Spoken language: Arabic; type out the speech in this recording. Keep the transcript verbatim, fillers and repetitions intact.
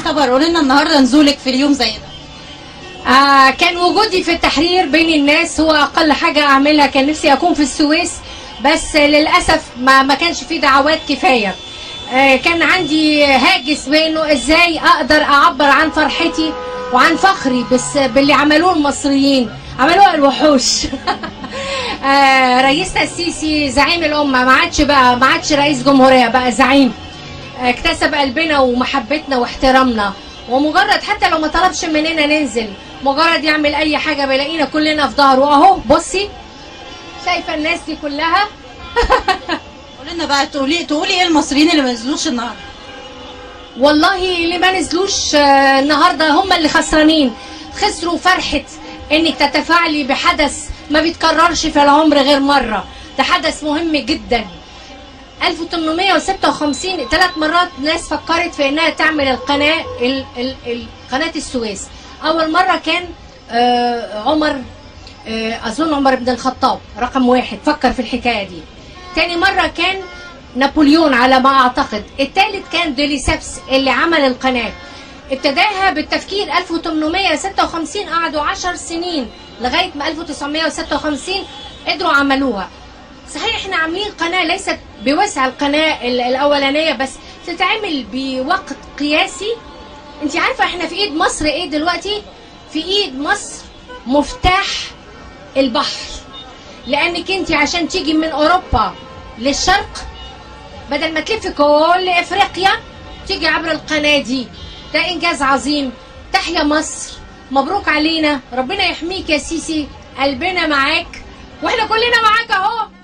الخبر؟ قولي لنا النهارده نزولك في اليوم زي ده. آه كان وجودي في التحرير بين الناس هو اقل حاجه اعملها. كان نفسي اكون في السويس بس للاسف ما ما كانش في دعوات كفايه. آه كان عندي هاجس بانه ازاي اقدر اعبر عن فرحتي وعن فخري بس باللي عملوه المصريين، عملوه الوحوش. آه رئيسنا السيسي زعيم الامه، ما عادش بقى ما عادش رئيس جمهوريه، بقى زعيم. آه اكتسب قلبنا ومحبتنا واحترامنا، ومجرد حتى لو ما طلبش مننا ننزل، مجرد يعمل اي حاجه بلاقينا كلنا في ظهره. اهو بصي شايفه الناس دي كلها. قولي لنا بقى، تقولي تقولي ايه المصريين اللي ما نزلوش النهارده؟ والله اللي ما نزلوش آه النهارده هم اللي خسرانين، خسروا فرحه انك تتفاعلي بحدث ما بيتكررش في العمر غير مره. ده حدث مهم جدا. ألف وثمانمائة وستة وخمسين ثلاث مرات ناس فكرت في انها تعمل القناه ال ال ال قناه السويس. اول مره كان آه عمر آه اظن عمر بن الخطاب رقم واحد فكر في الحكايه دي. تاني مره كان نابليون على ما اعتقد. الثالث كان ديليسيبس اللي عمل القناه. ابتداها بالتفكير ألف وثمانمائة وستة وخمسين، قعدوا عشر سنين لغايه ما ألف وتسعمائة وستة وخمسين قدروا عملوها. صحيح احنا عاملين قناه ليست بوسع القناه الاولانيه، بس تتعمل بوقت قياسي. انت عارفه احنا في ايد مصر ايه دلوقتي؟ في ايد مصر مفتاح البحر، لانك انت عشان تيجي من اوروبا للشرق بدل ما تلف كل افريقيا تيجي عبر القناه دي. ده انجاز عظيم. تحيا مصر، مبروك علينا، ربنا يحميك يا سيسي، قلبنا معاك واحنا كلنا معاك اهو.